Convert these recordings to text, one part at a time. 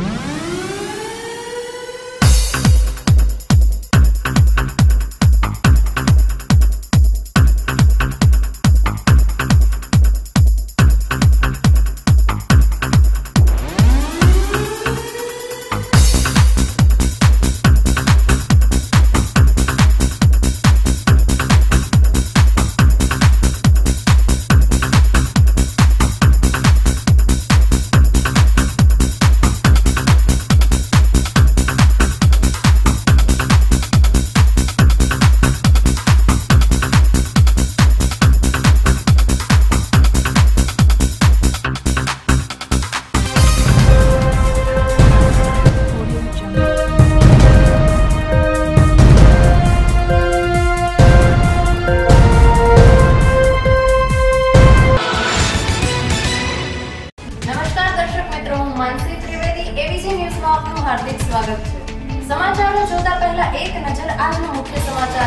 हार्दिक स्वागत है। समाचारों जोता पहला एक नजर આજના મુખ્ય સમાચાર।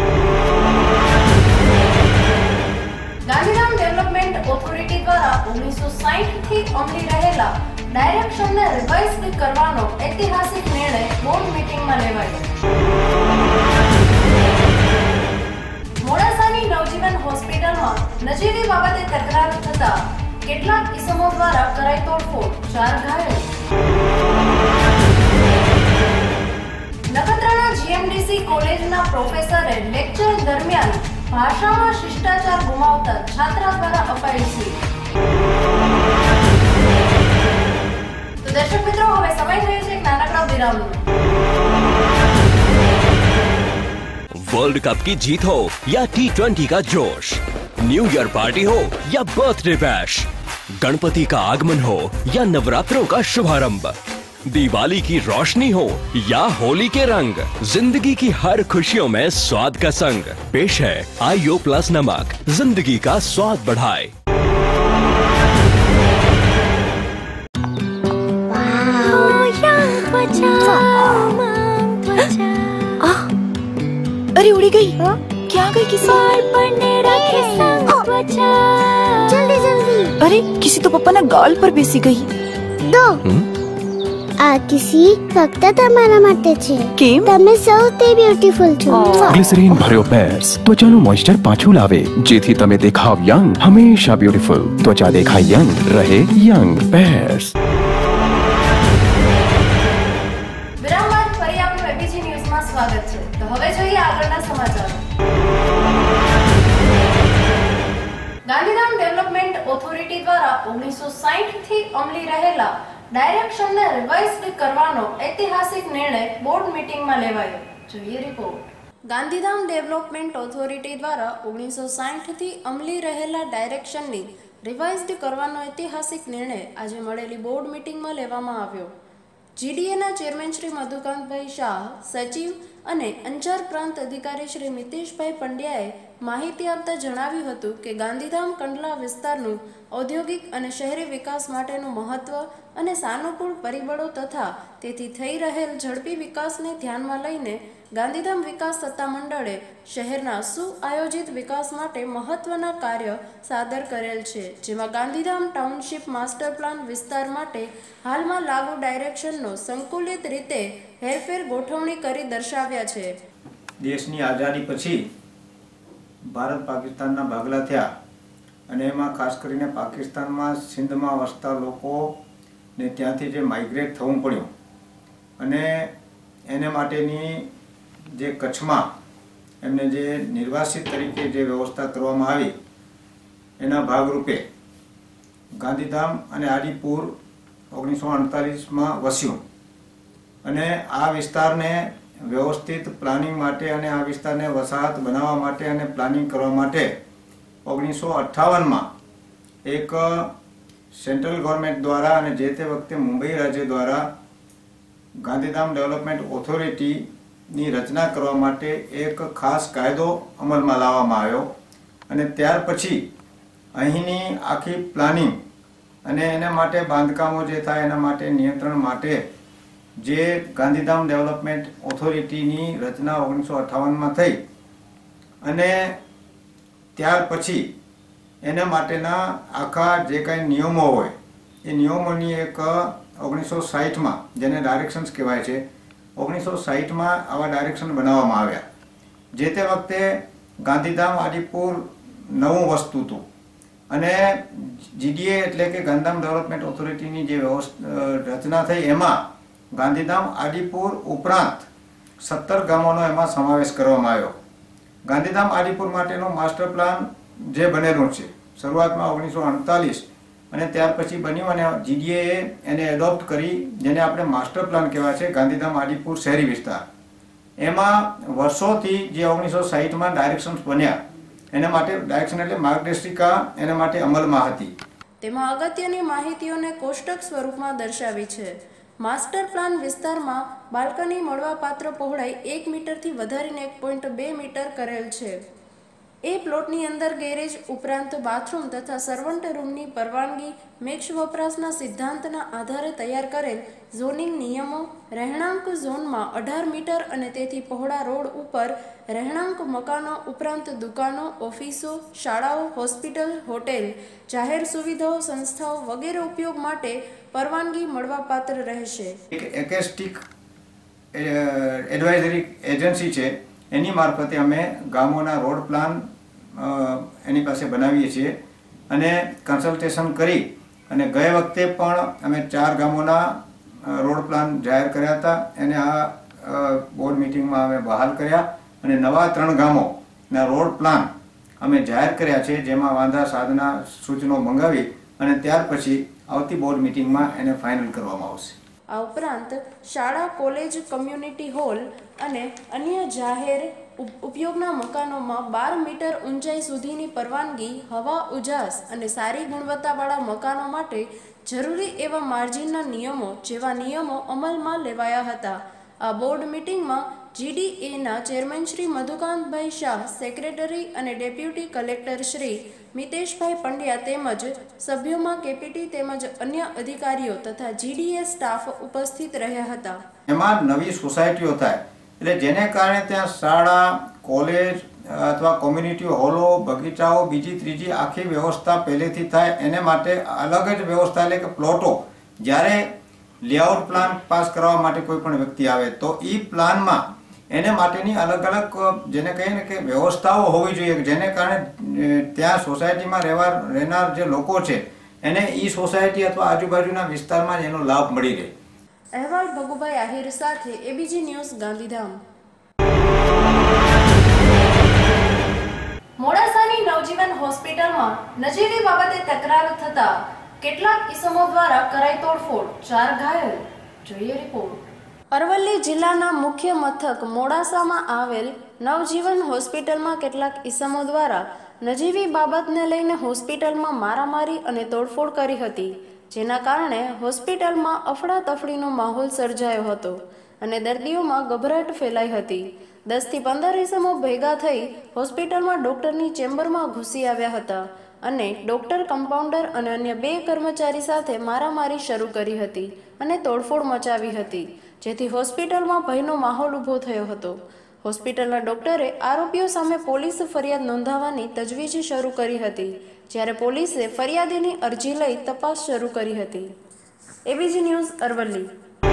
ગાંધીધામ ડેવલપમેન્ટ ઓથોરિટી દ્વારા 1960 થી અમલી રહેલા ડાયરેક્શનને રિવાઇઝ કરવાનો ઐતિહાસિક નિર્ણય બોર્ડ મીટિંગમાં લેવાયો। મોડાસાની નવજીવન હોસ્પિટલમાં નજીવી બાબતે તકરાર થતા કેટલાક ઇસમો દ્વારા કરાઈ તોડફોડ, 4 ઘાયલ। નખત્રાણા જીએમડીસી કોલેજના પ્રોફેસરે લેક્ચર દરમિયાન ભાષામાં શિષ્ટાચાર ગુમાવતા છાત્રા દ્વારા અપાઈ सीट। તો દર્શક મિત્રો, હવે સમય થયો છે એક નાનકડા વિરામનો। वर्ल्ड कप की जीत हो या T20 का जोश, न्यू ईयर पार्टी हो या बर्थडे बैश, गणपति का आगमन हो या नवरात्रों का शुभारंभ, दिवाली की रोशनी हो या होली के रंग, जिंदगी की हर खुशियों में स्वाद का संग। पेश है आईओ प्लस नमक, जिंदगी का स्वाद बढ़ाए। अरे उड़ी गई। क्या गई किसी? जल्दी जल्दी। अरे किसी तो पप्पा ना गाल पर बेसी गई। दो आ किसी फक्त તમારા માટે છે। કેમ? તમે સૌથી બ્યુટીફુલ છો। ગ્લિસરીન ભર્યો પેર્સ ત્વચાનું મોઇસ્ચર પાછું લાવે, જેથી તમે દેખાવ યંગ, હંમેશા બ્યુટીફુલ। ત્વચા દેખાય યંગ, રહે યંગ। પેર્સ। વિરામ બાદ ફરી આપનું એબીજી ન્યૂઝમાં સ્વાગત છે। તો હવે જોઈએ આગળના સમાચારો। ગાંધીધામ ડેવલપમેન્ટ ઓથોરિટી દ્વારા 1960 થી અમલી રહેલા ડાયરેક્શનને રિવાઇઝ કરવાનો ઐતિહાસિક નિર્ણય બોર્ડ મીટિંગમાં લેવાયો। જોઈએ રિપોર્ટ। ગાંધીધામ ડેવલપમેન્ટ ઓથોરિટી દ્વારા 1960 થી અમલી રહેલા ડાયરેક્શનની રિવાઇઝ કરવાનો ઐતિહાસિક નિર્ણય આજે મળેલી બોર્ડ મીટિંગમાં લેવામાં આવ્યો। જીડીએના ચેરમેન શ્રી મધુકાંતભાઈ શાહ, સચિવ અને અંજાર પ્રાંત અધિકારી શ્રી મિતેશભાઈ પંડ્યાએ માહિતી આપતા જણાવ્યું હતું કે ગાંધીધામ કંડલા વિસ્તારનું ઔદ્યોગિક અને શહેરી વિકાસ માટેનું મહત્વ અને સાનુકૂળ પરિબળો તથા તેથી થઈ રહેલ ઝડપી વિકાસને ધ્યાનમાં લઈને ગાંધીધામ વિકાસ સત્તામંડળે શહેરના સુઆયોજિત વિકાસ માટે મહત્વના કાર્ય સાદર કરેલ છે, જેમાં ગાંધીધામ ટાઉનશીપ માસ્ટર પ્લાન વિસ્તાર માટે હાલમાં લાગુ ડાયરેક્શનનો સંકુલિત રીતે હેરફેર ગોઠવણી કરી દર્શાવ્યા છે। દેશની આઝાદી પછી ભારત પાકિસ્તાનના ભાગલા થયા અને એમાં ખાસ કરીને પાકિસ્તાનમાં સિંધમાં વસતા લોકોને ત્યાંથી જે માઇગ્રેટ થવું પડ્યું અને એને માટેની જે કચ્છમાં એમને જે નિર્વાસિત તરીકે જે વ્યવસ્થા કરવામાં આવી એના ભાગરૂપે ગાંધીધામ અને આદિપુર 1948માં વસ્યું અને આ વિસ્તારને વ્યવસ્થિત પ્લાનિંગ માટે અને આ વિસ્તારને વસાહત બનાવવા માટે અને પ્લાનિંગ કરવા માટે 1958માં એક સેન્ટ્રલ ગવર્મેન્ટ દ્વારા અને જે તે વખતે મુંબઈ રાજ્ય દ્વારા ગાંધીધામ ડેવલપમેન્ટ ઓથોરિટીની રચના કરવા માટે એક ખાસ કાયદો અમલમાં લાવવામાં આવ્યો અને ત્યાર પછી અહીંની આખી પ્લાનિંગ અને એના માટે બાંધકામો જે થાય એના માટે નિયંત્રણ માટે જે ગાંધીધામ ડેવલપમેન્ટ ઓથોરિટીની રચના 1958માં થઈ અને ત્યાર પછી એના માટેના આખા જે કાંઈ નિયમો હોય એ નિયમોની એક 1960માં, જેને ડાયરેક્શન્સ કહેવાય છે, 1960માં આવા ડાયરેક્શન બનાવવામાં આવ્યા. જે તે વખતે ગાંધીધામ આદિપુર નવું વસ્તુ હતું અને GDA એટલે કે ગાંધીધામ ડેવલપમેન્ટ ઓથોરિટીની જે રચના થઈ એમાં ગાંધીધામ આદિપુર ઉપરાંત 17 ગામોનો એમાં સમાવેશ કરવામાં આવ્યો. ગાંધીધામ આદિપુર માટેનું માસ્ટર પ્લાન જે બનેલું છે શરૂઆતમાં 1948 અને ત્યાર પછી બન્યું અને GDA એને એડોપ્ટ કરી, જેને આપણે માસ્ટર પ્લાન કહેવાય છે, ગાંધીધામ આદિપુર શહેરી વિસ્તાર. એમાં વર્ષોથી જે 1960માં ડાયરેક્શન્સ બન્યા એના માટે ડાયરેક્શન એટલે માર્ગદર્શિકા એના માટે અમલમાં હતી. તેમાં અગત્યની માહિતીઓને કોષ્ટક સ્વરૂપમાં દર્શાવી છે. માસ્ટર પ્લાન વિસ્તારમાં બાલ્કની મળવાપાત્ર પહોળાઈ 1 મીટરથી વધારીને 1.2 મીટર કરેલ છે. એ પ્લોટની અંદર ગેરેજ ઉપરાંત બાથરૂમ તથા સર્વન્ટ રૂમની પરવાનગી મેક્ષ વપરાશના સિદ્ધાંતના આધારે તૈયાર કરેલ ઝોનિંગ નિયમો, રહેણાંક ઝોનમાં 18 મીટર અને તેથી પહોળા રોડ ઉપર રહેણાંક મકાનો ઉપરાંત દુકાનો, ઓફિસો, શાળાઓ, હોસ્પિટલ, હોટેલ, જાહેર સુવિધાઓ, સંસ્થાઓ વગેરે ઉપયોગ માટે પરવાનગી મળવાપાત્ર રહેશે. એક એકેસ્ટિક એડવાઇઝરી એજન્સી છે, એની મારફતે અમે ગામોના રોડ પ્લાન એની પાસે બનાવીએ છીએ અને કન્સલ્ટેશન કરી અને ગયે વખતે પણ અમે 4 ગામોના રોડ પ્લાન જાહેર કર્યા હતા. એને આ બોર્ડ મિટિંગમાં અમે બહાલ કર્યા અને નવા 3 ગામોના રોડ પ્લાન અમે જાહેર કર્યા છે, જેમાં વાંધા સાધના સૂચનો મંગાવી અને ત્યાર પછી આવતી બોર્ડ મિટિંગમાં એને ફાઇનલ કરવામાં આવશે. આ ઉપરાંત શાળા, કોલેજ, કમ્યુનિટી હોલ અને અન્ય જાહેર ઉપયોગના મકાનોમાં 12 મીટર ઊંચાઈ સુધીની પરવાનગી, હવા ઉજાસ અને સારી ગુણવત્તાવાળા મકાનો માટે જરૂરી એવા માર્જિનના નિયમો જેવા નિયમો અમલમાં લેવાયા હતા. આ બોર્ડ મિટિંગમાં GDAના ચેરમેન શ્રી મધુકાંતભાઈ શાહ, સેક્રેટરી અને ડેપ્યુટી કલેક્ટર શ્રી મિતેશભાઈ પંડ્યા તેમજ સભ્યોમાં KPT તેમજ અન્ય અધિકારીઓ તથા GDA સ્ટાફ ઉપસ્થિત રહ્યા હતા. એમાં નવી સોસાયટીઓ થાય એટલે જેને કારણે ત્યાં શાળા, કોલેજ અથવા કોમ્યુનિટી હોલો, બગીચાઓ, બીજી ત્રીજી આખી વ્યવસ્થા પહેલેથી થાય એને માટે અલગ જ વ્યવસ્થા એટલે કે પ્લોટો, જ્યારે લેઆઉટ પ્લાન પાસ કરવા માટે કોઈ પણ વ્યક્તિ આવે તો એ પ્લાનમાં એને માટેની અલગ અલગ જેને કહીએ ને કે વ્યવસ્થાઓ હોવી જોઈએ, જેને કારણે ત્યાં સોસાયટીમાં રહેનાર જે લોકો છે એને એ સોસાયટી અથવા આજુબાજુના વિસ્તારમાં એનો લાભ મળી રહે. અહેવાલ ભગુભાઈ આહિર સાથે ABG ન્યૂઝ, ગાંધીધામ. મોડાસાની નવજીવન હોસ્પિટલમાં નજીવી બાબતે તકરાર થતા કેટલાક ઇસમો દ્વારા કરાઈ તોડફોડ, 4 ઘાયલ. જોઈએ રિપોર્ટ. અરવલ્લી જિલ્લાના મુખ્ય મથક મોડાસામાં આવેલ નવજીવન હોસ્પિટલમાં કેટલાક ઇસમો દ્વારા નજીવી બાબતને લઈને હોસ્પિટલમાં મારામારી અને તોડફોડ કરી હતી, જેના કારણે હોસ્પિટલમાં અફડાતફડીનો માહોલ સર્જાયો હતો અને દર્દીઓમાં ગભરાટ ફેલાઈ હતી. 10 થી 15 ઇસમો ભેગા થઈ હોસ્પિટલમાં ડોક્ટરની ચેમ્બરમાં ઘૂસી આવ્યા હતા અને ડોક્ટર, કમ્પાઉન્ડર અને અન્ય 2 કર્મચારી સાથે મારામારી શરૂ કરી હતી અને તોડફોડ મચાવી હતી, જેથી હોસ્પિટલમાં ભયનો માહોલ ઊભો થયો હતો. હોસ્પિટલના ડોક્ટરે આરોપીઓ સામે પોલીસ ફરિયાદ નોંધાવવાની તજવીજ શરૂ કરી હતી, જ્યારે પોલીસે ફરિયાદીની અરજી લઈ તપાસ શરૂ કરી હતી. ABG news, Aravalli.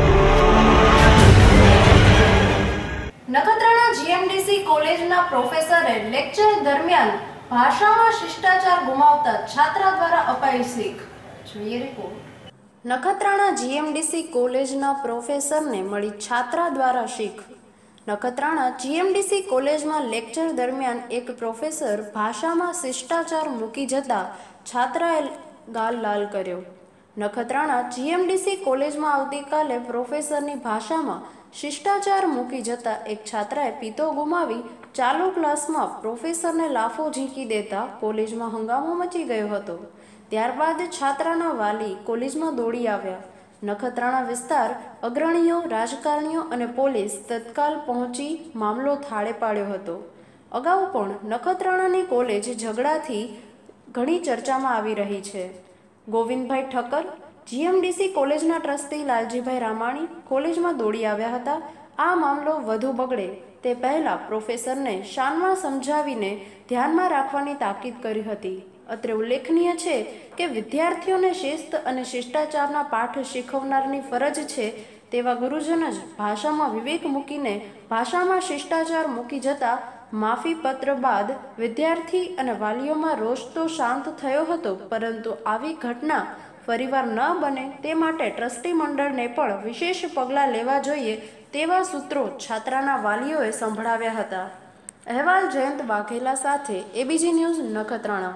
Nakhatrana GMDC કોલેજના પ્રોફેસરે લેક્ચર દરમિયાન ભાષામાં શિષ્ટાચાર ગુમાવતા છાત્રા દ્વારા અપાઈ શીખ. જોઈએ રિપોર્ટ. નખત્રાણા GMDC કોલેજના પ્રોફેસરને મળી છાત્રા દ્વારા શીખ. નખત્રાણા GMDC કોલેજમાં લેક્ચર દરમિયાન એક પ્રોફેસર ભાષામાં શિષ્ટાચાર મૂકી જતા છાત્રાએ ગાલ લાલ કર્યો. નખત્રાણા GMDC કોલેજમાં આવતીકાલે પ્રોફેસરની ભાષામાં શિષ્ટાચાર મૂકી જતા એક છાત્રાએ પિત્તો ગુમાવી ચાલુ ક્લાસમાં પ્રોફેસરને લાફો ઝીંકી દેતા કોલેજમાં હંગામો મચી ગયો હતો. ત્યારબાદ છાત્રાના વાલી કોલેજમાં દોડી આવ્યા. નખત્રાણા વિસ્તાર અગ્રણીઓ, રાજકારણીઓ અને પોલીસ તત્કાલ પહોંચી મામલો થાળે પાડ્યો હતો. અગાઉ પણ નખત્રાણાની કોલેજ ઝઘડાથી ઘણી ચર્ચામાં આવી રહી છે. ગોવિંદભાઈ ઠક્કર, GMDC કોલેજના ટ્રસ્ટી લાલજીભાઈ રામાણી કોલેજમાં દોડી આવ્યા હતા. આ મામલો વધુ બગડે તે પહેલા પ્રોફેસરને શાનમાં સમજાવીને ધ્યાનમાં રાખવાની તાકીદ કરી હતી. અત્રે ઉલ્લેખનીય છે કે વિદ્યાર્થીઓને શિસ્ત અને શિષ્ટાચારના પાઠ શીખવનારની ફરજ છે તેવા ગુરુજન જ ભાષામાં વિવેક મૂકીને ભાષામાં શિષ્ટાચાર મૂકી જતા માફી પત્ર બાદ વિદ્યાર્થી અને વાલીઓમાં રોષ તો શાંત થયો હતો, પરંતુ આવી ઘટના ફરીવાર ન બને તે માટે ટ્રસ્ટી મંડળને પણ વિશેષ પગલાં લેવા જોઈએ તેવા સૂત્રો છાત્રાના વાલીઓએ સંભળાવ્યા હતા. અહેવાલ જયંત વાઘેલા સાથે એબીજી ન્યૂઝ નખત્રાણા.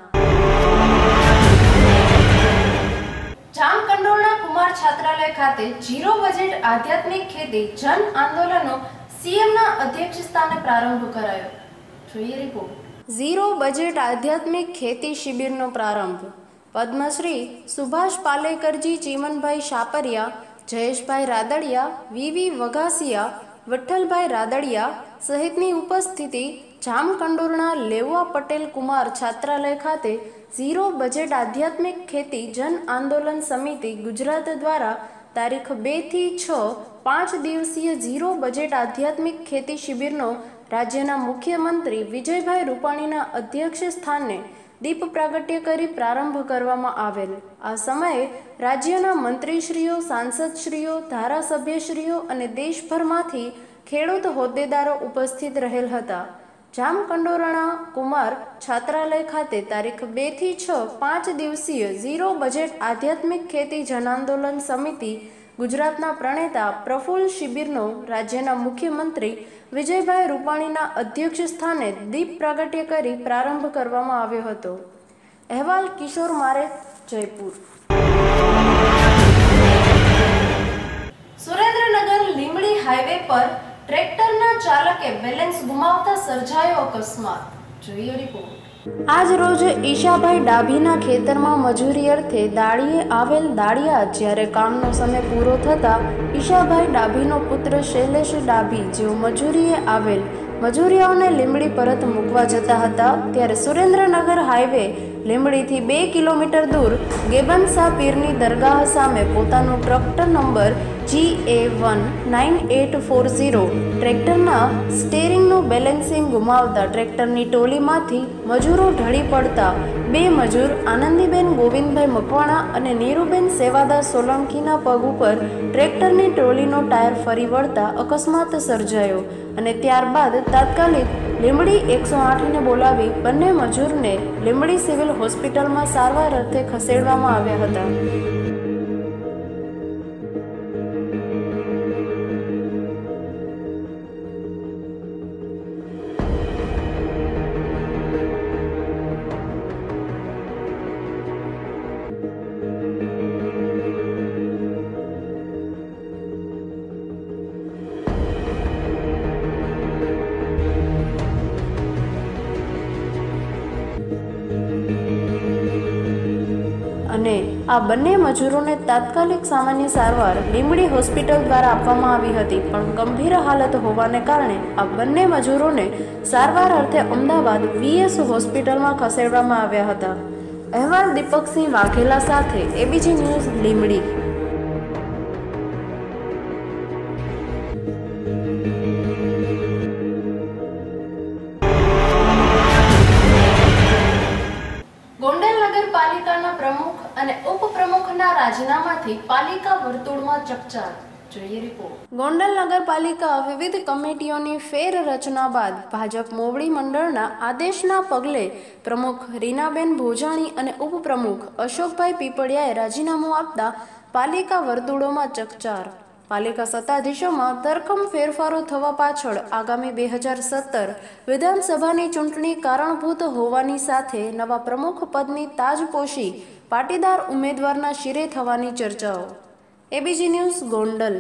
જામકંડોરણા કુમાર છાત્રાલય ખાતે ઝીરો બજેટ આધ્યાત્મિક ખેતી જન આંદોલનનો સીએમના અધ્યક્ષસ્થાને પ્રારંભ કરાયો. જોઈએ રિપોર્ટ. ઝીરો બજેટ આધ્યાત્મિક ખેતી શિબિરનો પ્રારંભ પદ્મશ્રી સુભાષ પાલેકરજી, ચીમનભાઈ શાપરિયા, જયેશભાઈ રાદડિયા, વીવી વઘાસિયા, વિઠ્ઠલભાઈ રાદડિયા સહિતની ઉપસ્થિતિ જામકંડોરણા લેવા પટેલ કુમાર છાત્રાલય ખાતે ઝીરો બજેટ આધ્યાત્મિક ખેતી જન આંદોલન સમિતિ ગુજરાત દ્વારા તારીખ 2 થી 6 5 દિવસીય ઝીરો બજેટ આધ્યાત્મિક ખેતી શિબિરનો રાજ્યના મુખ્યમંત્રી વિજયભાઈ રૂપાણીના અધ્યક્ષ સ્થાને દીપ પ્રાગટ્ય કરી પ્રારંભ કરવામાં આવેલ. આ સમયે રાજ્યના મંત્રીશ્રીઓ, સાંસદશ્રીઓ, ધારાસભ્યશ્રીઓ અને દેશભરમાંથી ખેડૂત હોદ્દેદારો ઉપસ્થિત રહેલ હતા. જામકંડોરણા કુમાર છાત્રાલય ખાતે તારીખ 2 થી 6 5 દિવસીય ઝીરો બજેટ આધ્યાત્મિક ખેતી જનાંદોલન સમિતિ ગુજરાતના પ્રણેતા પ્રફુલ્લ શિબિરનો રાજ્યના મુખ્યમંત્રી વિજયભાઈ રૂપાણીના અધ્યક્ષ સ્થાને દીપ પ્રાગટ્ય કરી પ્રારંભ કરવામાં આવ્યો હતો. અહેવાલ કિશોર મારે, જયપુર. સુરેન્દ્રનગર લીંબડી હાઈવે પર ટ્રેક્ટરના ચાલકે બેલેન્સ ગુમાવતા સર્જાયો અકસ્માત. જોઈએ રિપોર્ટ. આજ રોજ ઈશાભાઈ ડાભીના ખેતરમાં મજૂરી અર્થે દાળીએ આવેલ દાળિયા જ્યારે કામનો સમય પૂરો થતા ઈશાભાઈ ડાભીનો પુત્ર શૈલેષ ડાભી જેઓ મજૂરીએ આવેલ મજૂરિયાઓને લીંબડી પરત મૂકવા જતા હતા ત્યારે સુરેન્દ્રનગર હાઈવે લીંબડીથી 2 કિલોમીટર દૂર ગેબનશા પીરની દરગાહ સામે પોતાનો ટ્રેક્ટર નંબર GA19840 ટ્રેક્ટરના સ્ટેરિંગનું બેલેન્સિંગ ગુમાવતા ટ્રેક્ટરની ટોલીમાંથી મજૂરો ઢળી પડતા 2 મજૂર આનંદીબેન ગોવિંદભાઈ મકવાણા અને નીરુબેન સેવાદાસ સોલંકીના પગ ઉપર ટ્રેક્ટરની ટ્રોલીનો ટાયર ફરી વળતા અકસ્માત સર્જાયો અને ત્યારબાદ તાત્કાલિક લીંબડી 108ને બોલાવી બંને મજૂરને લીંબડી સિવિલ હોસ્પિટલમાં સારવાર અર્થે ખસેડવામાં આવ્યા હતા. અને આ બંને મજૂરોને તાત્કાલિક સામાન્ય સારવાર લીંબડી હોસ્પિટલ દ્વારા આપવામાં આવી હતી, પણ ગંભીર હાલત હોવાને કારણે આ બંને મજૂરોને સારવાર અર્થે અમદાવાદ VS હોસ્પિટલમાં ખસેડવામાં આવ્યા હતા. અહેવાલ દીપકસિંહ વાઘેલા સાથે એબીજી ન્યૂઝ લીંબડી. ગોંડલ નગરપાલિકાના પ્રમુખ અને ઉપપ્રમુખના રાજીનામાથી પાલિકા વર્તુળમાં ચકચાર. જોઈએ રિપોર્ટ. ગોંડલ નગરપાલિકા વિવિધ કમિટીઓની ફેર રચના બાદ ભાજપ મોવડી મંડળના આદેશના પગલે પ્રમુખ રીનાબેન ભોજાણી અને ઉપપ્રમુખ અશોકભાઈ પીપળિયાએ રાજીનામું આપતા પાલિકા વર્તુળોમાં ચકચાર. પાલિકા સત્તાધીશોમાં ધરખમ ફેરફારો થવા પાછળ આગામી 2017 વિધાનસભાની ચૂંટણી કારણભૂત હોવાની સાથે નવા પ્રમુખ પદની તાજપોશી પાટીદાર ઉમેદવારના શિરે થવાની ચર્ચાઓ. ABG news Gondal.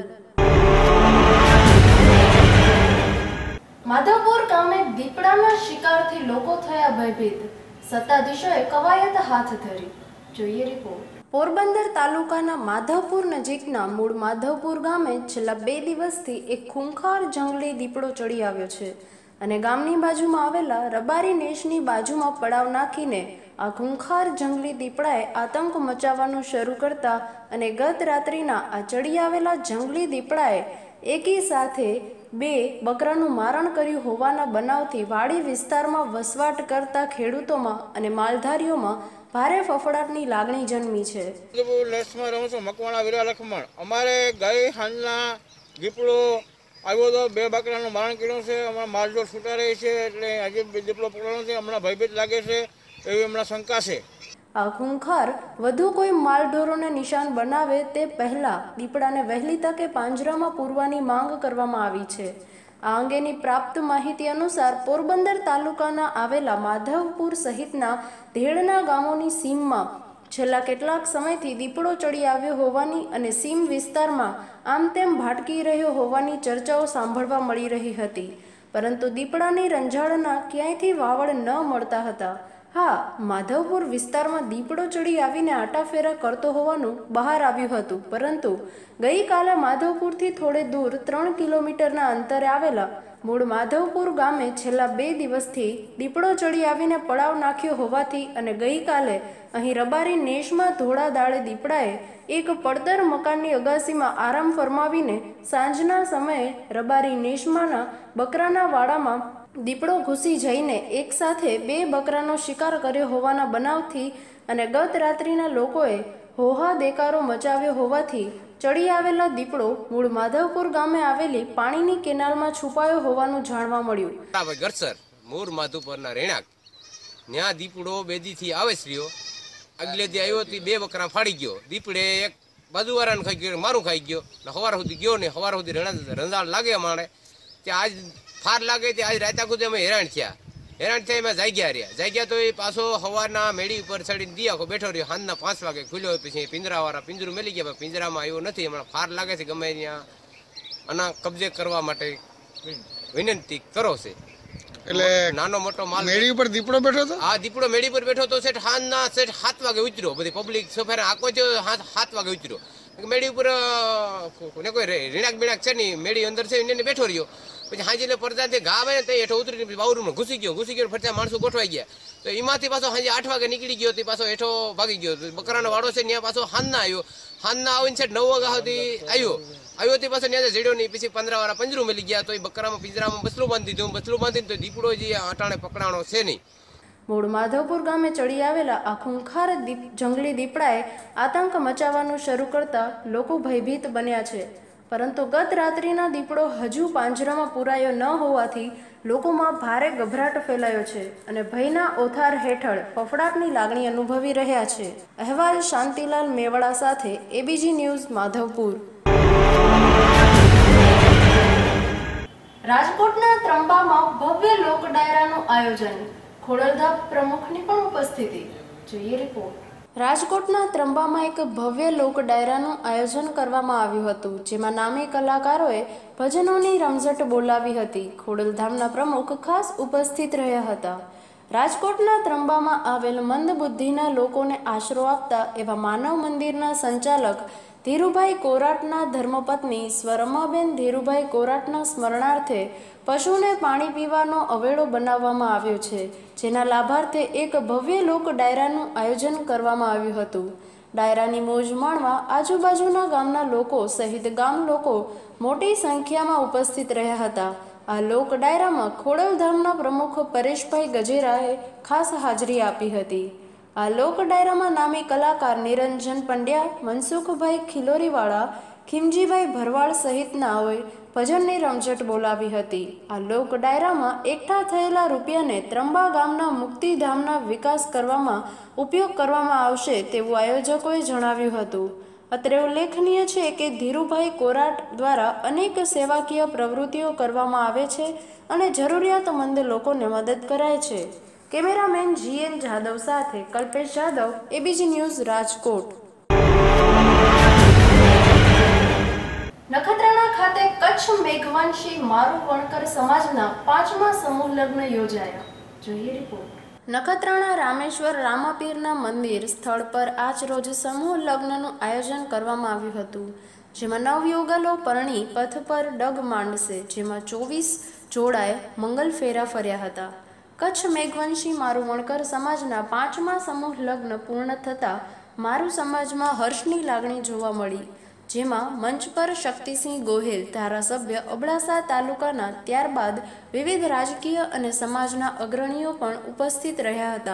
માધવપુર ગામે દીપડાના શિકારથી લોકો થયા ભયભીત, સત્તાધીશોએ કવાયત હાથ ધરી. જોઈએ રિપોર્ટ. પોરબંદર તાલુકાના માધવપુર નજીકના મૂળ માધવપુર ગામે છેલ્લા 2 દિવસથી એક ખૂંખાર જંગલી દીપડો ચડી આવ્યો છે અને ગામની બાજુમાં આવેલા રબારી નેશની બાજુમાં પડાવ નાખીને આ ખૂંખાર જંગલી દીપડાએ આતંક મચાવવાનું શરૂ કરતા અને ગત રાત્રિના આ ચડી આવેલા જંગલી દીપડાએ એકી સાથે 2 બકરાનું મારણ કર્યું હોવાના બનાવથી વાડી વિસ્તારમાં વસવાટ કરતા ખેડૂતોમાં અને માલધારીઓમાં ભારે ફફડાટની લાગણી જન્મી છે. લેસમાં રહું છું, મકવાણા વીરા લખમણ. અમારે ગઈ હાલના દીપડો આવ્યો તો 2 બકરાનું મારણ કર્યું છે. હમણાં માલઢોર છૂટા રહી છે એટલે હજી દીપડો પકડવાનો છે. હમણાં ભયભીત લાગે છે એવી હમણાં શંકા છે. આ ખૂંખાર વધુ કોઈ માલઢોરોને નિશાન બનાવે તે પહેલા દીપડાને વહેલી તકે પાંજરામાં પૂરવાની માંગ કરવામાં આવી છે. આ અંગેની પ્રાપ્ત માહિતી અનુસાર પોરબંદર તાલુકાના આવેલા માધવપુર સહિતના ધેડના ગામોની સીમમાં છેલ્લા કેટલાક સમયથી દીપડો ચડી આવ્યો હોવાની અને સીમ વિસ્તારમાં આમ તેમ ભાટકી રહ્યો હોવાની ચર્ચાઓ સાંભળવા મળી રહી હતી. પરંતુ દીપડાની રંજાડના ક્યાંયથી વાવડ ન મળતા હતા. હા, માધવપુર વિસ્તારમાં દીપડો ચડી આવીને આટાફેરા કરતો હોવાનું બહાર આવ્યું હતું. પરંતુ ગઈકાલે માધવપુરથી થોડે દૂર 3 કિલોમીટરના અંતરે આવેલા મૂળ માધવપુર ગામે છેલ્લા 2 દિવસથી દીપડો ચડી આવીને પડાવ નાખ્યો હોવાથી અને ગઈકાલે અહીં રબારી નેશમાં ધોળા દાળે દીપડાએ એક પડતર મકાનની અગાસીમાં આરામ ફરમાવીને સાંજના સમયે રબારી નેશમાંના બકરાના વાડામાં દીપડો ઘૂસી જઈને એકસાથે 2 બકરાનો શિકાર કર્યો હોવાના બનાવથી અને ગત રાત્રિના લોકોએ હોહા દેકારો મચાવ્યો હોવાથી ચડી આવેલા દીપડો મૂળ માધવપુર ગામે આવેલી પાણીની કેનાલમાં છુપાયો હોવાનું જાણવા મળ્યું. ગરસર મૂળ માધવપુરના રેણાક ન્યા દીપડો બેદીથી આવે રહ્યો. આગલેથી આવ્યો થી 2 બકરા ફાડી ગયો. દીપડે એક બાજુવાળાને ખાઈ ગયો, મારું ખાઈ ગયો. સવાર સુધી ગયો ને સવાર સુધી રંજાડ લાગે અમારે ત્યાં આજ ફાર લાગે તે આજ રાતા સુધી અમે હેરાન થયા એમાં જાગ્યા તો એ પાછો સવારના મેળી ઉપર ચડીને દી આખો બેઠો રહ્યો. સાંજના 5 વાગે ખુલ્યો. પછી પિંજરાવાળા પિંજરું મેલી ગયા, પિંજરામાં આવ્યો નથી. હમણાં ફાર લાગે છે, ગમે ત્યાં આના કબજે કરવા માટે વિનંતી કરો છે. એટલે નાનો મોટો માલ મેળી ઉપર દીપડો બેઠો હતો. હા, દીપડો મેળી પર બેઠો હતો. સેઠ સાંજના 7 વાગે ઉતર્યો. બધી પબ્લિક સફેર આખો થયો 7 વાગે ઉતર્યો. મેળી ઉપર કોઈ રીણાક બીણાક છે નહીં, મેળી અંદર છે એને બેઠો રહ્યો. પછી હાજી એટલે પડદાથી ઘા આવે ને તે હેઠો ઉતરી બાવરૂમાં ઘૂસી ગયો. ફરતા માણસો ગોઠવાઈ ગયા. તો એમાંથી પાછો હાજી 8 વાગે નીકળી ગયો. તે પાછો હેઠો ભાગી ગયો. બકરાનો વાડો છે ત્યાં પાછો હાંજના આવ્યો. હાંજના આવીને છે 9 વાગ્યા સુધી આવ્યો તે પાછો ત્યાં જડ્યો નહીં. પછી 15 વાળા પંજરું મેલી ગયા. તો એ બકરામાં પિંજરામાં બસલું બાંધી દીધું. બસલું બાંધીને તો દીપડો જે અટાણે પકડાણો છે નહીં. મૂળ માધવપુર ગામે ચડી આવેલા આ ખૂંખાર જંગલી દીપડાએ આતંક મચાવવાનું શરૂ કરતા લોકો ભયભીત બન્યા છે. પરંતુ ગત રાત્રિના દીપડો હજુ પાંજરામાં પૂરાયો ન હોવાથી લોકોમાં ભારે ગભરાટ ફેલાયો છે અને ભયના ઓથાર હેઠળ ફફડાટની લાગણી અનુભવી રહ્યા છે. અહેવાલ શાંતિલાલ મેવાડા સાથે એબીજી ન્યૂઝ માધવપુર. રાજકોટના ત્રંબામાં ભવ્ય લોક ડાયરાનું આયોજન, ખોડલધામ પ્રમુખની પણ ઉપસ્થિતિ. જોઈએ રિપોર્ટ. રાજકોટના ત્રંબામાં એક ભવ્ય લોક ડાયરાનું આયોજન કરવામાં આવ્યું હતું, જેમાં નામી કલાકારોએ ભજનોની રમઝટ બોલાવી હતી. ખોડલધામના પ્રમુખ ખાસ ઉપસ્થિત રહ્યા હતા. રાજકોટના ત્રંબામાં આવેલ મંદબુદ્ધિના લોકોને આશરો આપતા એવા માનવ મંદિરના સંચાલક ધીરુભાઈ કોરાટના ધર્મપત્ની સ્વરમાબેન ધીરુભાઈ કોરાટના સ્મરણાર્થે પશુને પાણી પીવાનો અવેડો બનાવવામાં આવ્યો છે, જેના લાભાર્થે એક ભવ્ય લોક ડાયરાનું આયોજન કરવામાં આવ્યું હતું. ડાયરાની મોજ માણવા આજુબાજુના ગામના લોકો સહિત ગામ લોકો મોટી સંખ્યામાં ઉપસ્થિત રહ્યા હતા. આ લોક ડાયરામાં ખોડલધામના પ્રમુખ પરેશભાઈ ગજેરાએ ખાસ હાજરી આપી હતી. આ લોક ડાયરામાં નામી કલાકાર નિરંજન પંડ્યા, મનસુખભાઈ ખિલોરીવાળા, ખીમજીભાઈ ભરવાડ સહિતનાઓએ ભજનની રમઝટ બોલાવી હતી. આ લોક ડાયરામાં એકઠા થયેલા રૂપિયાને ત્રંબા ગામના મુક્તિધામના વિકાસ કરવામાં ઉપયોગ કરવામાં આવશે તેવું આયોજકોએ જણાવ્યું હતું. અત્રે ઉલ્લેખનીય છે કે ધીરુભાઈ કોરાટ દ્વારા અનેક સેવાકીય પ્રવૃત્તિઓ કરવામાં આવે છે અને જરૂરિયાતમંદ લોકોને મદદ કરાય છે. કેમેરામેન જીએન જાદવ સાથે કલ્પેશ જાદવ, એબીજી ન્યૂઝ, રાજકોટ. નખત્રાણા ખાતે કચ્છ મેઘવંશી મારુ વણકર સમાજના 5મા સમૂહ લગ્ન યોજાયા. જોઈએ રિપોર્ટ. નખત્રાણા રામેશ્વર રામાપીરના મંદિર સ્થળ પર આજ રોજ સમૂહ લગ્નનું આયોજન કરવામાં આવ્યું હતું, જેમાં નવયુગલો પરણી પથ પર ડગ માંડશે, જેમાં 24 જોડાએ મંગલ ફેરા ફર્યા હતા. કચ્છ મેઘવંશી મારુ વણકર સમાજના 5મા સમૂહ લગ્ન પૂર્ણ થતાં મારુ સમાજમાં હર્ષની લાગણી જોવા મળી, જેમાં મંચ પર શક્તિસિંહ ગોહિલ ધારાસભ્ય અબડાસા તાલુકાના, ત્યારબાદ વિવિધ રાજકીય અને સમાજના અગ્રણીઓ પણ ઉપસ્થિત રહ્યા હતા.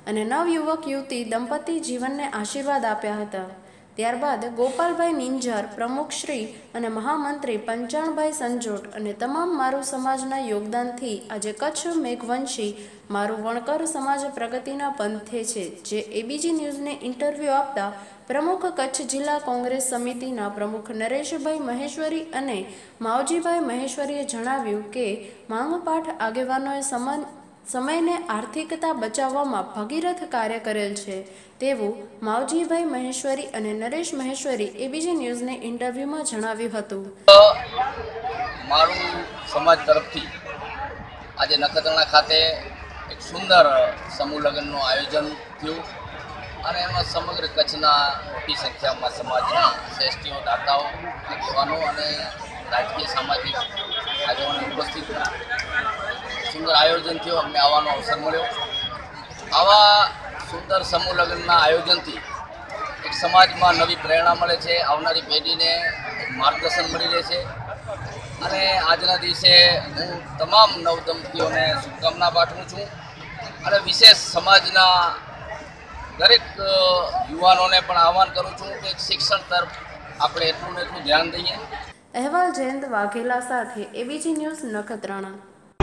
અને નવયુવક યુવતી દંપતી જીવનને આશીર્વાદ આપ્યા હતા. ત્યારબાદ ગોપાલભાઈ નિંજાર પ્રમુખશ્રી અને મહામંત્રી પંચાણભાઈ સંજોટ અને તમામ મારું સમાજના યોગદાનથી આજે કચ્છ મેઘવંશી મારું વણકર સમાજ પ્રગતિના પંથે છે. જે એબીજી ન્યૂઝને ઇન્ટરવ્યૂ આપતા પ્રમુખ કચ્છ જિલ્લા કોંગ્રેસ સમિતિના પ્રમુખ નરેશભાઈ મહેશ્વરી અને માવજીભાઈ મહેશ્વરીએ જણાવ્યું કે માંગપાઠ આગેવાનોએ સમયને આર્થિકતા બચાવવામાં ભગીરથ કાર્ય કરેલ છે તેવું માવજીભાઈ મહેશ્વરી અને નરેશ મહેશ્વરી એબીજી ન્યૂઝને ઇન્ટરવ્યુમાં જણાવ્યું હતું. મારું સમાજ તરફથી આજે નખત્રાણા ખાતે એક સુંદર સમૂહ લગ્નનું આયોજન થયું અને એમાં સમગ્ર કચ્છના મોટી સંખ્યામાં સમાજના શ્રેષ્ઠીઓ, દાતાઓ, આગેવાનો અને રાજકીય સામાજિક આગેવાનો ઉપસ્થિત સુંદર આયોજન થયું. અમને આવવાનો અવસર મળ્યો. આવા સુંદર સમૂહ લગ્નના આયોજનથી એક સમાજમાં નવી પ્રેરણા મળે છે, આવનારી પેઢીને માર્ગદર્શન મળી રહે છે અને આજના દિવસે હું તમામ નવદંપતીઓને શુભકામના પાઠવું છું અને વિશેષ સમાજના દરેક યુવાનોને પણ આહ્વાન કરું છું કે શિક્ષણ તરફ આપણે એટલું ને એટલું ધ્યાન દઈએ. અહેવાલ જયંત વાઘેલા સાથે એબીજી ન્યૂઝ નખત્રાણા.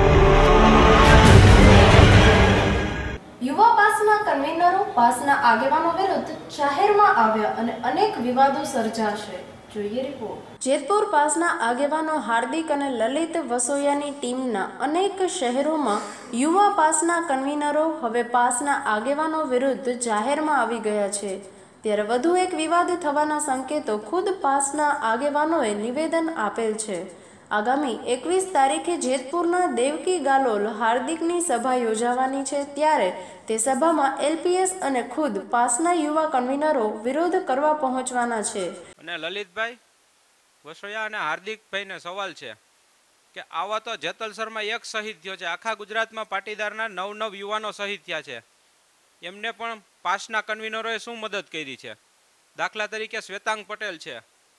યુવા પાસના કન્વીનરો પાસના આગેવાનો વિરુદ્ધ જાહેરમાં આવ્યા અને અનેક વિવાદો સર્જાશે. જોઈએ રિપોર્ટ. જેતપુર પાસના આગેવાનો હાર્દિક અને લલિત વસોયાની ટીમના અનેક શહેરોમાં યુવા પાસના કન્વીનરો હવે પાસના આગેવાનો વિરુદ્ધ જાહેરમાં આવી ગયા છે. ત્યારે વધુ એક વિવાદ થવાના સંકેતો ખુદ પાસના આગેવાનોએ નિવેદન આપેલ છે. આગામી 21 તારીખે જેતપુરના દેવકી ગાલોલ હાર્દિકની સભા યોજાવાની છે. ત્યારે તે સભામાં એલપીએસ અને ખુદ પાસના યુવા કન્વીનરો વિરોધ કરવા પહોંચવાના છે. અને લલિતભાઈ વસોયા અને હાર્દિકભાઈને સવાલ છે કે આવા તો જેતલસરમાં એક શહીદ થયો છે, આખા ગુજરાતમાં પાટીદારના 9 યુવાનો શહીદ થયા છે, એમને પણ પાસના કન્વીનરોએ શું મદદ કરી છે? દાખલા તરીકે શ્વેતાંગ પટેલ છે,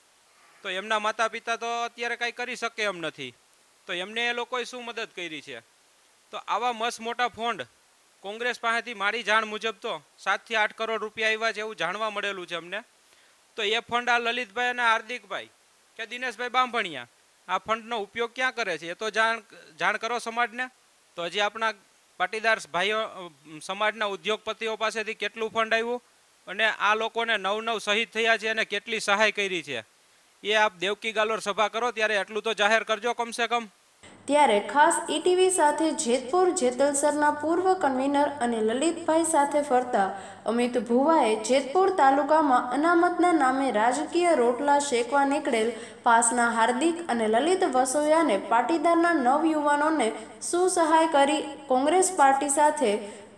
તો એમના માતા પિતા તો અત્યારે કાંઈ કરી શકે એમ નથી, તો એમને એ લોકોએ શું મદદ કરી છે? તો આવા મસ્ત મોટા ફંડ કોંગ્રેસ પાસેથી મારી જાણ મુજબ તો 7 થી 8 કરોડ રૂપિયા આવ્યા છે એવું જાણવા મળેલું છે અમને. તો એ ફંડ આ લલિતભાઈ અને હાર્દિકભાઈ કે દિનેશભાઈ બાંભણિયા આ ફંડનો ઉપયોગ ક્યાં કરે છે એ તો જાણ કરો સમાજને. તો હજી આપણા પાટીદાર ભાઈઓ સમાજના ઉદ્યોગપતિઓ પાસેથી કેટલું ફંડ આવ્યું અને આ લોકોને 9 શહીદ થયા છે અને કેટલી સહાય કરી છે એ આપ દેવકી ગાલોર સભા કરો ત્યારે એટલું તો જાહેર કરજો કમસે કમ. ત્યારે ખાસ ઈટીવી સાથે જેતપુર જેતલસરના પૂર્વ કન્વીનર અને લલિતભાઈ સાથે ફરતા અમિત ભુવાએ જેતપુર તાલુકામાં અનામતના નામે રાજકીય રોટલા શેકવા નીકળેલ પાસના હાર્દિક અને લલિત વસોયાને પાટીદારના નવયુવાનોને શું સહાય કરી કોંગ્રેસ પાર્ટી સાથે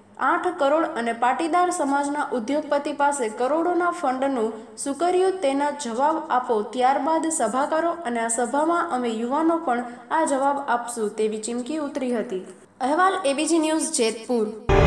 8 કરોડ અને પાટીદાર સમાજના ઉદ્યોગપતિ પાસે કરોડોના ફંડનું શું કર્યું તેના જવાબ આપો, ત્યારબાદ સભા કરો અને આ સભામાં અમે યુવાનો પણ આ જવાબ આપશું તેવી ચીમકી ઉતરી હતી. અહેવાલ એબીજી ન્યૂઝ જેતપુર.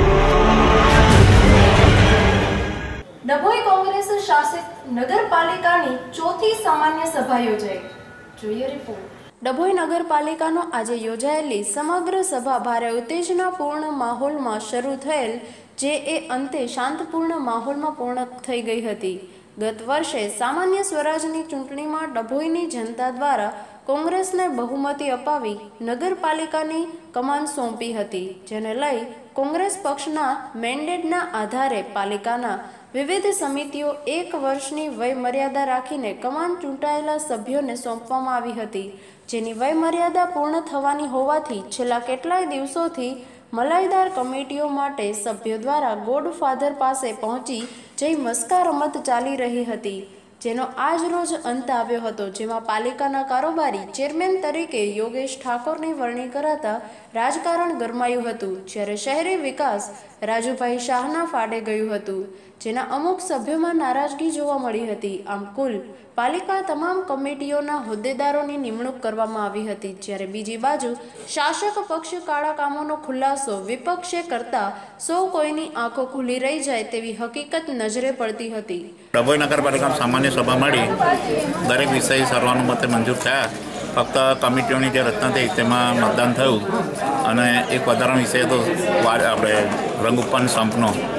ડભોઈ કોંગ્રેસ શાસિત નગરપાલિકાની 4થી સામાન્ય સભા યોજાઈ. જોઈએ રિપોર્ટ. ડભોઈ નગરપાલિકાનો આજે યોજાયેલી સમગ્ર સભા ભારે ઉત્તેજનાપૂર્ણ માહોલમાં શરૂ થયેલ જે અંતે શાંતપૂર્ણ માહોલમાં પૂર્ણ થઈ ગઈ હતી. ગત વર્ષે સામાન્ય સ્વરાજની ચૂંટણીમાં ડભોઈની જનતા દ્વારા કોંગ્રેસને બહુમતી અપાવી નગરપાલિકાની કમાન સોંપી હતી, જેને લઈ કોંગ્રેસ પક્ષના મેન્ડેટના આધારે પાલિકાના વિવિધ સમિતિઓ 1 વર્ષની વયમર્યાદા રાખીને કમાન ચૂંટાયેલા સભ્યોને સોંપવામાં આવી હતી, જેની વયમર્યાદા પૂર્ણ થવાની હોવાથી છેલ્લા કેટલાય દિવસોથી મલાઈદાર કમિટીઓ માટે સભ્યો દ્વારા ગોડફાધર પાસે પહોંચી જઈ મસ્કા રમત ચાલી રહી હતી, જેનો આજ રોજ અંત આવ્યો હતો, જેમાં પાલિકાના કારોબારી ચેરમેન તરીકે યોગેશ ઠાકોરની વરણી કરાતા રાજકારણ ગરમાયું હતું, જ્યારે શહેરી વિકાસ રાજુભાઈ શાહના ફાડે ગયું હતું, જેના અમુક સભ્યોમાં નારાજગી જોવા મળી હતી. આમ કુલ પાલિકા તમામ કમિટીઓના હોદ્દેદારોની નિમણૂક કરવામાં આવી હતી, જ્યારે બીજી બાજુ શાસક પક્ષ કાળા કામોનો ખુલાસો વિપક્ષે કરતા સૌ કોઈની આંખો ખુલી રહી જાય તેવી હકીકત નજરે પડતી હતી. ડભોઈ નગરપાલિકામાં સામાન્ય સભા મળી દરેક વિષય સર્વાનુમતે મંજૂર થયા. ફક્ત કમિટીઓની જે રચના થઈ તેમાં મતદાન થયું અને એક વધારાનો વિષય હતો આપણે રંગુપ્પાન સંપનો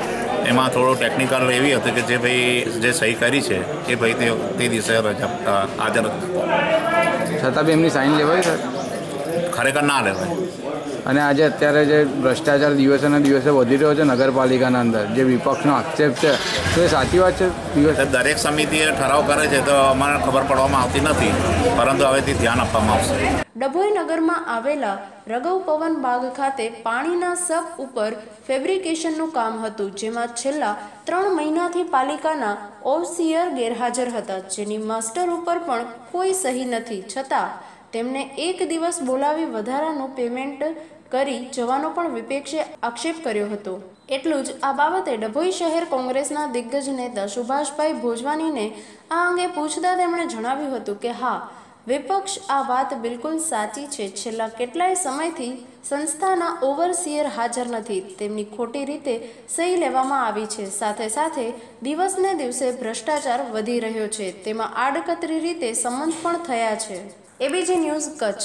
એમાં થોડો ટેકનિકલ એવી હતી કે જે ભાઈ જે સહી કરી છે એ ભાઈ તે દિવસે રજા હાજર છતાં બી એમની સાઇન લેવાય સર? ખરેખર ના લેવાય. અને આજે અત્યારે જે ભ્રષ્ટાચાર દિવસેને દિવસે વધી રહ્યો છે નગરપાલિકાના અંદર, જે વિપક્ષનો આક્ષેપ છે, તો એ સાચી વાત છે? દરેક સમિતિ ઠરાવ કરે છે તો અમારે ખબર પડવામાં આવતી નથી, પરંતુ હવેથી ધ્યાન આપવામાં આવશે. ડભોઈ નગરમાં આવેલા રઘવ પવન બાગ ખાતે પાણીના સપ ઉપર ફેબ્રિકેશનનું કામ હતું, જેમાં છેલ્લા 3 મહિનાથી પાલિકાના ઓવરસીયર ગેરહાજર હતા, જેની માસ્ટર ઉપર પણ કોઈ સહી નથી. છતાં તેમને એક દિવસ બોલાવી વધારાનું પેમેન્ટ કરી જવાનો પણ વિપક્ષે આક્ષેપ કર્યો હતો. એટલું જ આ બાબતે ડભોઈ શહેર કોંગ્રેસના દિગ્ગજ નેતા સુભાષભાઈ ભોજવાનીને આ અંગે પૂછતા તેમણે જણાવ્યું હતું કે હા, વિપક્ષ આ વાત બિલકુલ સાચી છે. છેલ્લા કેટલાય સમયથી સંસ્થાના ઓવરસીયર હાજર નથી, તેમની ખોટી રીતે સહી લેવામાં આવી છે. સાથે સાથે દિવસને દિવસે ભ્રષ્ટાચાર વધી રહ્યો છે, તેમાં આડકતરી રીતે સંમત પણ થયા છે. ABG news Kutch.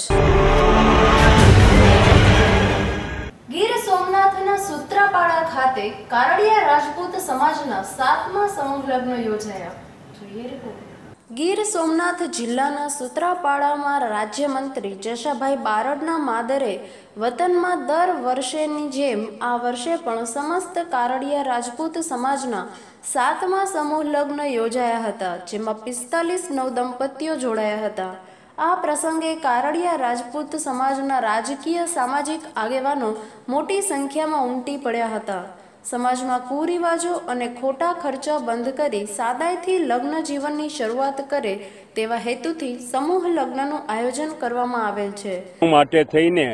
ગીર સોમનાથના સૂત્રાપાડા ખાતે કારડિયા રાજપૂત સમાજના 7મા સમૂહ લગ્ન યોજાયા. જોઈએ રિપોર્ટ. ગીર સોમનાથ જિલ્લાના સૂત્રાપાડામાં રાજ્યમંત્રી જશાભાઈ બારડના માદરે વતનમાં દર વર્ષેની જેમ આ વર્ષે પણ સમસ્ત કારડિયા રાજપૂત સમાજના 7મા સમૂહ લગ્ન યોજાયા હતા, જેમાં 45 નવદંપતીઓ જોડાયા હતા. આ પ્રસંગે કારડિયા રાજપૂત સમાજના રાજકીય સામાજિક આગેવાનો મોટી સંખ્યામાં ઉમટી પડ્યા હતા. સમાજમાં કુરિવાજો અને ખોટા ખર્ચા બંધ કરી સાદાઈથી લગ્ન જીવનની શરૂઆત કરે તેવા હેતુથી સમૂહ લગ્નનું આયોજન કરવામાં આવેલ છે. માટે થઈને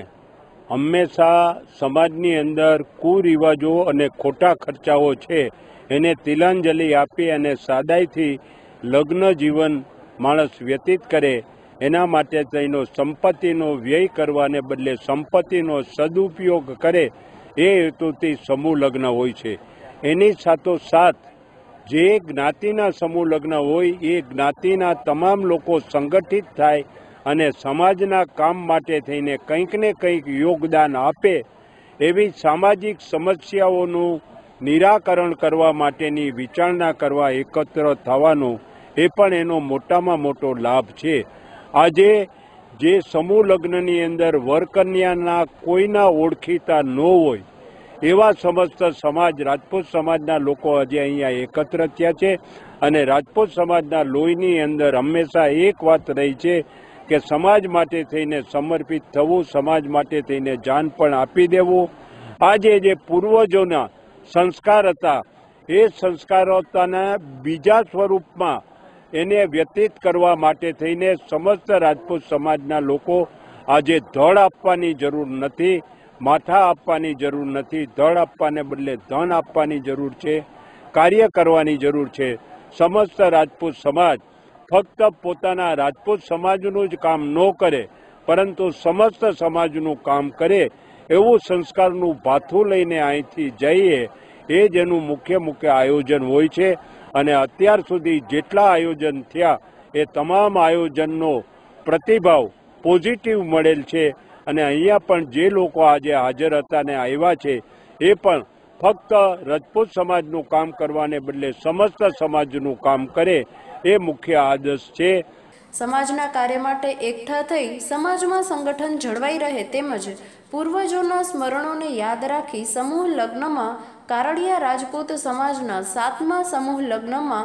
હંમેશા સમાજની અંદર કુરિવાજો અને ખોટા ખર્ચાઓ છે એને તિલાંજલિ આપી અને સાદાઈથી લગ્ન જીવન માણસ વ્યતીત કરે, એના માટે થઈને સંપત્તિનો વ્યય કરવાને બદલે સંપત્તિનો સદુપયોગ કરે, એ હેતુથી સમૂહ લગ્ન હોય છે. એની સાથોસાથ જે જ્ઞાતિના સમૂહ લગ્ન હોય એ જ્ઞાતિના તમામ લોકો સંગઠિત થાય અને સમાજના કામ માટે થઈને કંઈક ને કંઈક યોગદાન આપે, એવી સામાજિક સમસ્યાઓનું નિરાકરણ કરવા માટેની વિચારણા કરવા એકત્ર થવાનું એ પણ એનો મોટામાં મોટો લાભ છે. આજે જે સમૂહ લગ્નની અંદર વરકન્યાના કોઈના ઓળખીતા ન હોય એવા સમસ્ત સમાજ રાજપૂત સમાજના લોકો આજે અહીંયા એકત્ર થયા છે. અને રાજપૂત સમાજના લોહીની અંદર હંમેશા એક વાત રહી છે કે સમાજ માટે થઈને સમર્પિત થવું, સમાજ માટે થઈને જાન પણ આપી દેવું. આજે જે પૂર્વજોના સંસ્કાર હતા એ સંસ્કારોતાના બીજા સ્વરૂપમાં એને વ્યતીત કરવા માટે થઈને સમસ્ત રાજપૂત સમાજના લોકો આજે ધડ આપવાની જરૂર નથી, માથા આપવાની જરૂર નથી, ધડ આપવાને બદલે ધન આપવાની જરૂર છે, કાર્ય કરવાની જરૂર છે. સમસ્ત રાજપૂત સમાજ ફક્ત પોતાના રાજપૂત સમાજનું જ કામ ન કરે, પરંતુ સમસ્ત સમાજનું કામ કરે એવું સંસ્કારનું ભાથું લઈને અહીંથી જઈએ, એ જ એનું મુખ્ય આયોજન હોય છે. અને અત્યાર સુધી જેટલા આયોજન થયા એ તમામ આયોજનનો પ્રતિભાવ પોઝિટિવ મળેલ છે. અને અહીંયા પણ જે લોકો આજે હાજર હતા ને આવ્યા છે એ પણ ફક્ત રાજપૂત સમાજનું કામ કરવાને બદલે સમસ્ત સમાજનું કામ કરે, એ મુખ્ય આદર્શ છે. સમાજના કાર્ય માટે એકઠા થઈ સમાજમાં સંગઠન જળવાઈ રહે તેમજ પૂર્વજોના સ્મરણોને યાદ રાખી સમૂહ લગ્નમાં કારડિયા રાજપૂત સમાજના 7મા સમૂહ લગ્નમાં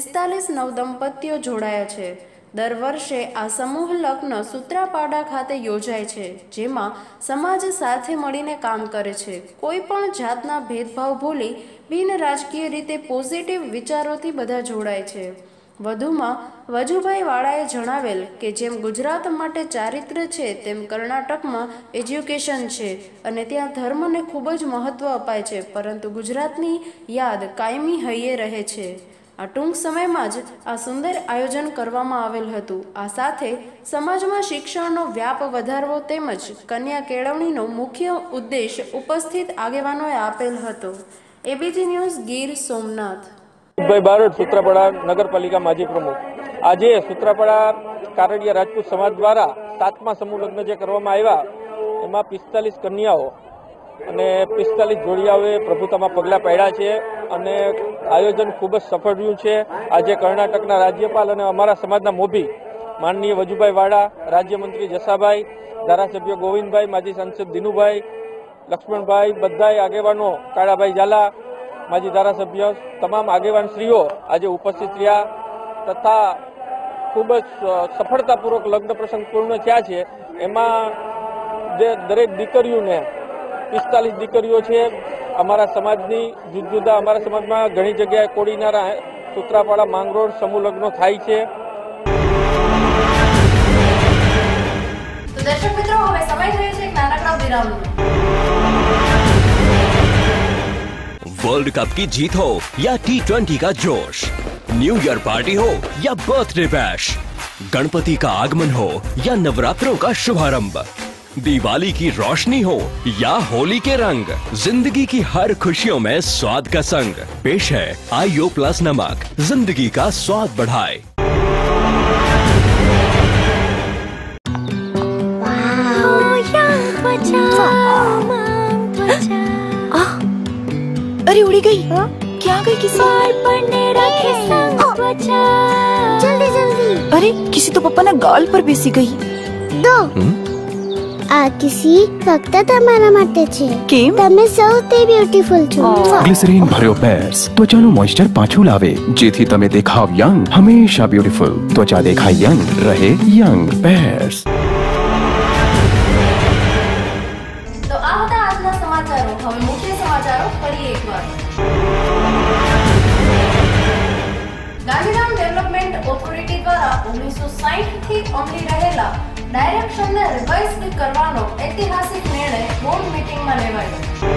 45 નવદંપતીઓ જોડાયા છે. દર વર્ષે આ સમૂહ લગ્ન સૂત્રાપાડા ખાતે યોજાય છે, જેમાં સમાજ સાથે મળીને કામ કરે છે. કોઈ પણ જાતના ભેદભાવ ભૂલી બિન રાજકીય રીતે પોઝિટિવ વિચારોથી બધા જોડાય છે. વધુમાં વજુભાઈ વાળાએ જણાવેલ કે જેમ ગુજરાત માટે ચારિત્ર્ય છે તેમ કર્ણાટકમાં એજ્યુકેશન છે અને ત્યાં ધર્મને ખૂબ જ મહત્વ અપાય છે, પરંતુ ગુજરાતની યાદ કાયમી હૈયે રહે છે. આ ટૂંક સમયમાં જ આ સુંદર આયોજન કરવામાં આવેલ હતું. આ સાથે સમાજમાં શિક્ષણનો વ્યાપ વધારવો તેમજ કન્યા કેળવણીનો મુખ્ય ઉદ્દેશ ઉપસ્થિત આગેવાનોએ આપેલ હતો. ABG news Gir Somnath. ભાઈ બારડ સૂત્રાપાડા નગરપાલિકા માજી પ્રમુખ. આજે સૂત્રાપાડા કારડિયા રાજપૂત સમાજ દ્વારા 7મા સમૂહ લગ્ન જે કરવામાં આવ્યા એમાં 45 કન્યાઓ અને 45 જોડિયાઓએ પ્રભુતામાં પગલાં પાડ્યા છે અને આયોજન ખૂબ જ સફળ રહ્યું છે. આજે કર્ણાટકના રાજ્યપાલ અને અમારા સમાજના મોભી માનનીય વજુભાઈ વાળા, રાજ્યમંત્રી જસાભાઈ, ધારાસભ્ય ગોવિંદભાઈ, માજી સાંસદ દિનુભાઈ, લક્ષ્મણભાઈ, બધાય આગેવાનો, કાળાભાઈ ઝાલા, માજી ધારાસભ્ય, તમામ આગેવાનશ્રીઓ આજે ઉપસ્થિત રહ્યા તથા ખૂબ જ સફળતાપૂર્વક લગ્ન પ્રસંગ પૂર્ણ થયા છે. એમાં જે દરેક દીકરીઓને 45 દીકરીઓ છે અમારા સમાજની, જુદા જુદા અમારા સમાજમાં ઘણી જગ્યાએ કોડીનારા, સૂત્રાપાડા, માંગરોળ સમૂહ લગ્નો થાય છે. તો દર્શક મિત્રો, હવે સમય થયો છે એક નાનકડા વિરામનો. वर्ल्ड कप की जीत हो या T20 का जोश, न्यू ईयर पार्टी हो या बर्थडे बैश, गणपति का आगमन हो या नवरात्रों का शुभारंभ, दिवाली की रोशनी हो या होली के रंग, जिंदगी की हर खुशियों में स्वाद का संग पेश है आईओ प्लस नमक, जिंदगी का स्वाद बढ़ाए. अरे उड़ी गई. क्या गई किसी? जल्दी जल्दी. अरे किसी तो पप्पा ना गाल पर बेसी गई. दो. આ કિસી ફક્ત તમારા માટે છે. કેમ? તમે સૌથી બ્યુટીફુલ છો. ગ્લિસરીન ભર્યો પેર્સ ત્વચાનું મોઇસ્ચર પાછું લાવે, જેથી તમે દેખાવ યંગ, હંમેશા બ્યુટીફુલ. ત્વચા દેખાય યંગ, રહે યંગ. પેર્સ. તો આ હતા આજના સમાચારો. હવે મુખ્ય સમાચારો ફરી એકવાર. ગાંધીધામ ડેવલપમેન્ટ ઓથોરિટી દ્વારા 1960 થી અમલી રહેલા ડાયરેક્શનને રિવાઇઝ કરવાનો ઐતિહાસિક નિર્ણય બોર્ડ મીટિંગમાં લેવાયો.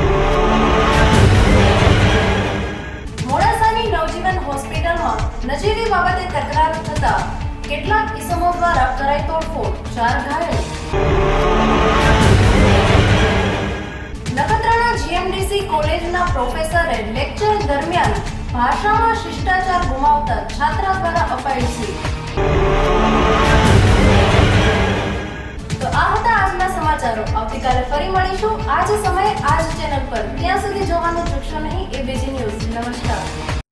મોડાસાની નવજીવન હોસ્પિટલમાં નજીવી બાબતે તકરાર થતા કેટલાક ઇસમો દ્વારા કરાઈ તોડફોડ, 4 ઘાયલ. નખત્રાણા જીએમડીસી કોલેજના પ્રોફેસરે લેક્ચર દરમિયાન ભાષામાં શિષ્ટાચાર ગુમાવતા છાત્રા દ્વારા અપાઈ સીટ. તો આ હતા આજના સમાચારો. આવતીકાલે ફરી મળીશું આ જ સમયે આ જ ચેનલ પર. ત્યાં સુધી જોવાનું ચૂકશો નહીં એબીજી ન્યૂઝ. નમસ્કાર.